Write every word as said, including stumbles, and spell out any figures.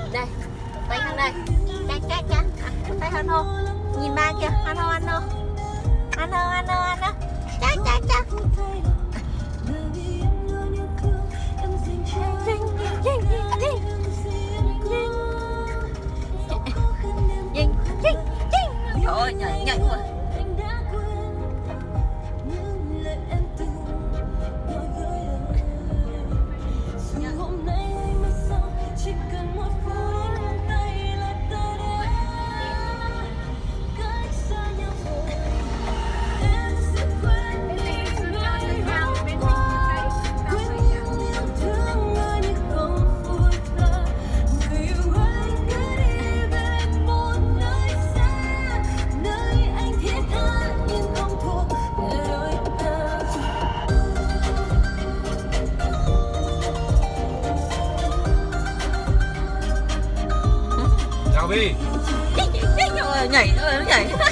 Đây, tay sang đây. Cách cách nha. Tay hơn hô. Nhìn ba kìa, ăn hô ăn hô. Ăn hô ăn hô ăn hô. Chắc chắc chắc. Trời ơi, nhảy nhảy quá. Chào Vi. Nhảy, nhảy, nhảy.